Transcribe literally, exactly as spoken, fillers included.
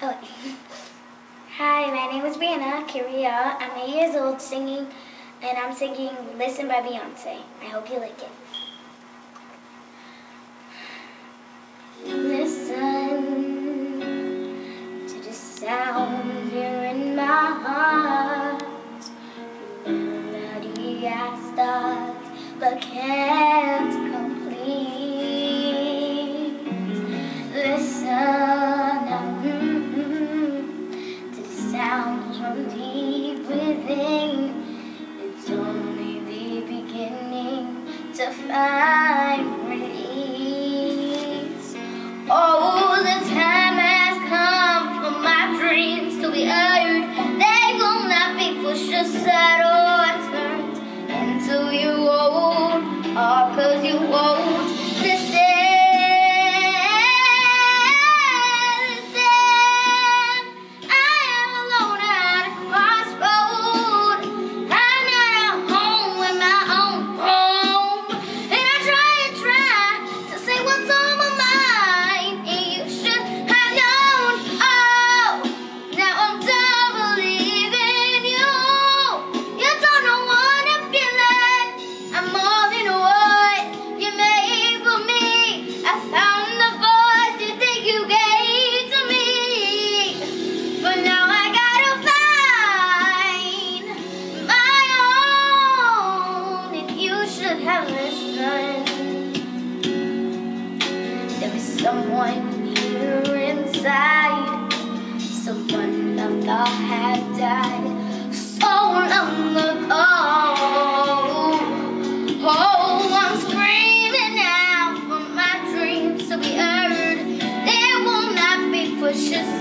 Oh. Hi, my name is Brianna Kyria. I'm eight years old singing, and I'm singing Listen by Beyonce. I hope you like it. Listen to the sound here in my heart. The melody I start but can't complete. Listen sounds from deep within. It's only the beginning to find release. Oh, the time has come for my dreams to be heard. They will not be pushed aside or turned into you old, or cause you won't listen. There is someone here inside, someone I thought had died so long ago. Oh, I'm screaming out for my dreams to be heard. They will not be pushed aside.